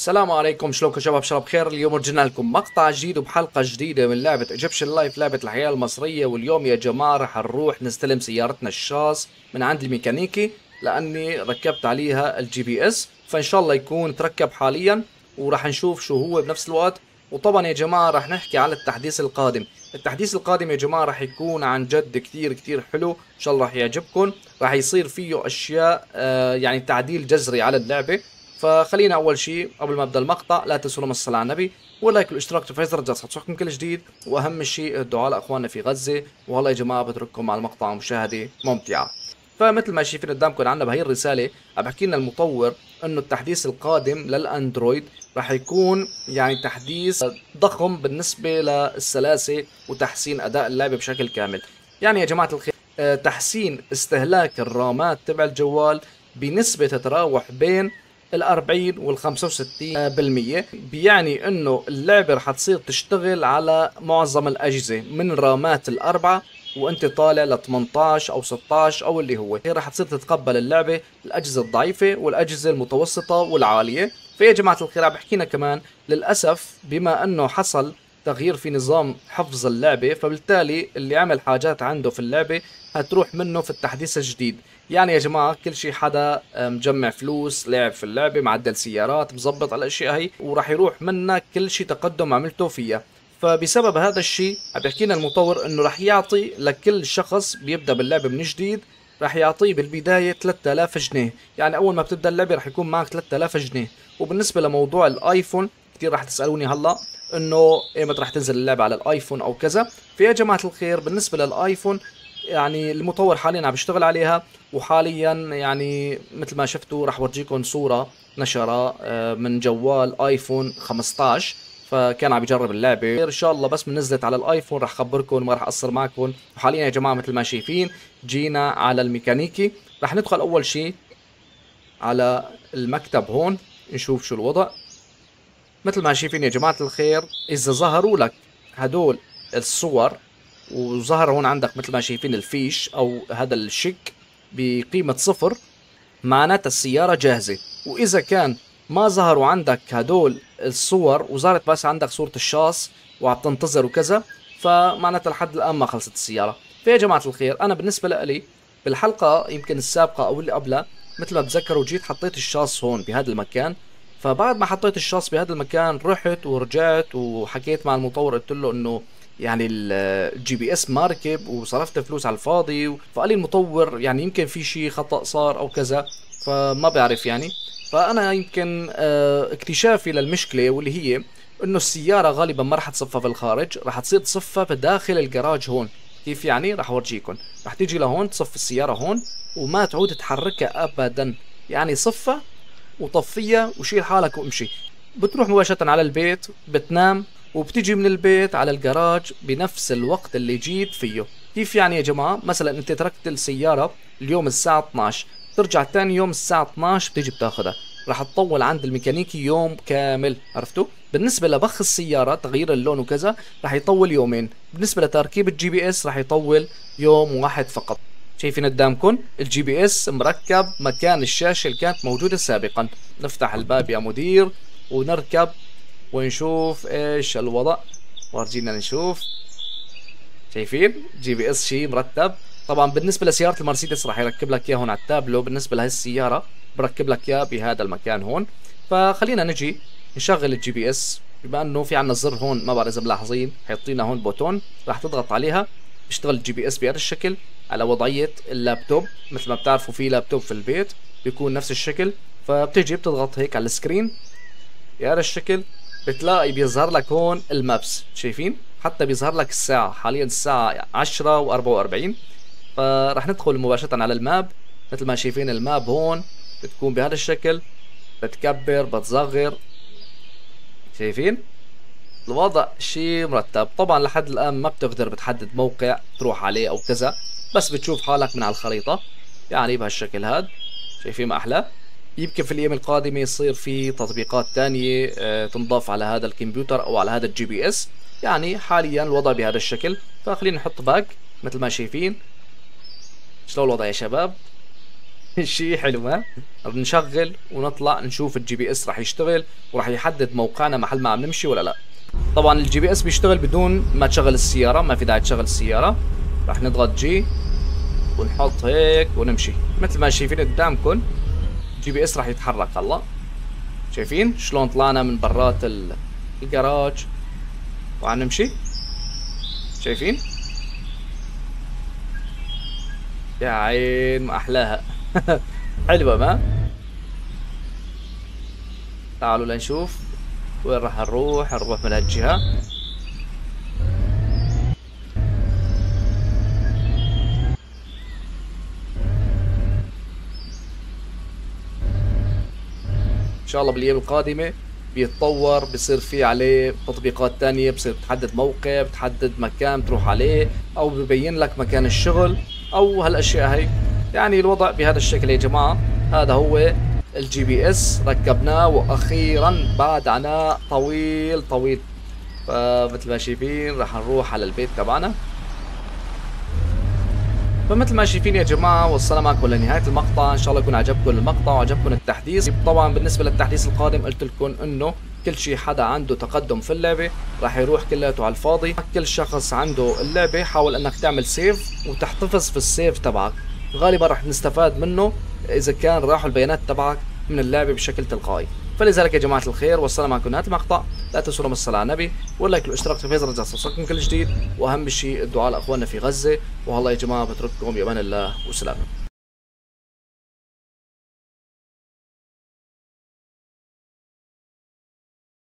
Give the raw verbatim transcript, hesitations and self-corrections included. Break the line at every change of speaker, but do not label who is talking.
السلام عليكم، شلونكم شباب؟ شباب بخير. اليوم رجعنا لكم مقطع جديد وبحلقة جديدة من لعبة ايجيبشن لايف، لعبة الحياة المصرية. واليوم يا جماعة رح نروح نستلم سيارتنا الشاص من عند الميكانيكي، لأني ركبت عليها الجي بي اس، فإن شاء الله يكون تركب حاليا ورح نشوف شو هو بنفس الوقت. وطبعا يا جماعة رح نحكي على التحديث القادم. التحديث القادم يا جماعة رح يكون عن جد كثير كثير حلو، إن شاء الله رح يعجبكم. رح يصير فيه أشياء آه يعني تعديل جذري على اللعبة. فخلينا اول شيء قبل ما ابدا المقطع لا تنسوا الصلاة على النبي واللايك والاشتراك وتفعيل زر الجرس حتصلكم كل جديد، واهم شيء الدعاء لاخواننا في غزه. والله يا جماعه بترككم مع المقطع مشاهده ممتعه. فمثل ما شايفين قدامكم عندنا بهي الرساله عم بحكي لنا المطور انه التحديث القادم للاندرويد راح يكون يعني تحديث ضخم بالنسبه للسلاسه وتحسين اداء اللعبه بشكل كامل. يعني يا جماعه الخير تحسين استهلاك الرامات تبع الجوال بنسبه تتراوح بين الأربعين والخمسة وستين بالمية، بيعني انه اللعبة رح تصير تشتغل على معظم الأجهزة من الرامات الأربعة وانت طالع ل ثمانية عشر أو ستة عشر أو اللي هو، هي رح تصير تتقبل اللعبة الأجهزة الضعيفة والأجهزة المتوسطة والعالية. فيا جماعة الخير عم بحكينا كمان للأسف بما انه حصل تغيير في نظام حفظ اللعبة، فبالتالي اللي عمل حاجات عنده في اللعبة هتروح منه في التحديث الجديد. يعني يا جماعة كل شيء حدا مجمع فلوس لعب في اللعبة، معدل سيارات، مظبط على الاشياء هي، وراح يروح منك كل شيء تقدم عملته فيها. فبسبب هذا الشيء عم بيحكينا المطور انه راح يعطي لكل شخص بيبدا باللعبة من جديد، راح يعطيه بالبداية ثلاثة آلاف جنيه. يعني اول ما بتبدا اللعبة راح يكون معك ثلاثة آلاف جنيه. وبالنسبة لموضوع الايفون كثير راح تسألوني هلا انه ايمتى راح تنزل اللعبة على الايفون او كذا. فيا جماعة الخير بالنسبة للايفون يعني المطور حاليا عم بيشتغل عليها، وحاليا يعني مثل ما شفتوا راح ورجيكم صورة نشرها من جوال ايفون خمسة عشر، فكان عم يجرب اللعبة. ان شاء الله بس من نزلت على الايفون راح اخبركم، ما راح اقصر معكم. وحاليا يا جماعة مثل ما شايفين جينا على الميكانيكي، راح ندخل اول شيء على المكتب هون نشوف شو الوضع. مثل ما شايفين يا جماعة الخير اذا ظهروا لك هدول الصور وظهر هون عندك مثل ما شايفين الفيش او هذا الشيك بقيمة صفر، معناتها السيارة جاهزة. واذا كان ما ظهروا عندك هدول الصور وظهرت بس عندك صورة الشاص وعم تنتظر وكذا، فمعناتها لحد الان ما خلصت السيارة. فيا جماعة الخير انا بالنسبة لي بالحلقة يمكن السابقة او اللي قبلها مثل ما بتذكروا جيت حطيت الشاص هون بهذا المكان. فبعد ما حطيت الشاص بهذا المكان رحت ورجعت وحكيت مع المطور، قلت له انه يعني الجي بي اس ما ركب وصرفت فلوس على الفاضي. فقال لي المطور يعني يمكن في شيء خطأ صار او كذا، فما بعرف يعني. فانا يمكن اه اكتشافي للمشكلة واللي هي انه السيارة غالبا ما راح تصفى في الخارج، راح تصير تصفى بداخل الجراج هون. كيف يعني؟ راح اورجيكم. راح تيجي لهون تصفي السيارة هون وما تعود تحركها ابدا، يعني صفى وطفيها وشيل حالك وامشي. بتروح مباشرة على البيت بتنام وبتجي من البيت على الجراج بنفس الوقت اللي جيت فيه. كيف يعني يا جماعة؟ مثلا انت تركت السيارة اليوم الساعة اثنعش، ترجع ثاني يوم الساعة اثنعش بتيجي بتاخذها، راح تطول عند الميكانيكي يوم كامل. عرفتوا؟ بالنسبة لبخ السيارة تغيير اللون وكذا راح يطول يومين، بالنسبة لتركيب الجي بي اس راح يطول يوم واحد فقط. شايفين قدامكم الجي بي اس مركب مكان الشاشة اللي كانت موجودة سابقا. نفتح الباب يا مدير ونركب ونشوف ايش الوضع. ورجينا نشوف، شايفين جي بي اس شيء مرتب. طبعا بالنسبه لسياره المرسيدس راح يركب لك اياه هون على التابلو، بالنسبه لهي السياره بركب لك اياه بهذا المكان هون. فخلينا نجي نشغل الجي بي اس. بما انه في عندنا زر هون ما بعرف اذا ملاحظين حيعطينا هون بوتون، راح تضغط عليها بيشتغل الجي بي اس بهذا الشكل على وضعيه اللابتوب. مثل ما بتعرفوا في لابتوب في البيت بيكون نفس الشكل، فبتيجي بتضغط هيك على السكرين بهذا الشكل، بتلاقي بيظهر لك هون المابس. شايفين؟ حتى بيظهر لك الساعة، حاليا الساعة عشرة وأربعة وأربعين. فرح ندخل مباشرة على الماب. مثل ما شايفين الماب هون بتكون بهذا الشكل، بتكبر بتصغر. شايفين؟ الوضع شيء مرتب. طبعا لحد الآن ما بتقدر بتحدد موقع تروح عليه أو كذا، بس بتشوف حالك من على الخريطة يعني بهالشكل هاد. شايفين ما أحلى؟ يمكن في الايام القادمة يصير في تطبيقات تانية اه تنضاف على هذا الكمبيوتر او على هذا الجي بي اس. يعني حاليا الوضع بهذا الشكل. فخلينا نحط باك مثل ما شايفين. شلون الوضع يا شباب؟ شيء حلو ها. نشغل ونطلع نشوف الجي بي اس راح يشتغل وراح يحدد موقعنا محل ما عم نمشي ولا لا. طبعا الجي بي اس بيشتغل بدون ما تشغل السيارة، ما في داعي تشغل السيارة. راح نضغط جي ونحط هيك ونمشي مثل ما شايفين قدامكم. الجي بي اس راح يتحرك هلا. شايفين شلون طلعنا من برات الجراج وعم نمشي؟ شايفين؟ يا عين ما احلاها. حلوة ما؟ تعالوا لنشوف وين راح نروح. نروح من هالجهة. ان شاء الله بالايام القادمة بيتطور، بصير في عليه تطبيقات تانية، بصير بتحدد موقع، بتحدد مكان تروح عليه، او ببين لك مكان الشغل او هالاشياء هي. يعني الوضع بهذا الشكل يا جماعة. هذا هو الجي بي اس، ركبناه واخيرا بعد عناء طويل طويل. فمثل ما شايفين راح نروح على البيت تبعنا. فمثل ما شايفين يا جماعة وصلنا معكم لنهاية المقطع. ان شاء الله يكون عجبكم المقطع وعجبكم التحديث. طبعا بالنسبة للتحديث القادم قلت لكم انه كل شيء حدا عنده تقدم في اللعبة راح يروح كلياته على الفاضي. كل شخص عنده اللعبة حاول انك تعمل سيف وتحتفظ في السيف تبعك، غالبا راح نستفاد منه اذا كان راحوا البيانات تبعك من اللعبة بشكل تلقائي. فلذلك يا جماعة الخير وصلنا معكم نهاية المقطع. لا تنسوا الصلاة على النبي واللايك والاشتراك في الفيس رجع توصلكم كل جديد، واهم شيء الدعاء لاخواننا في غزة. والله يا جماعة بترككم بأمان الله وسلام.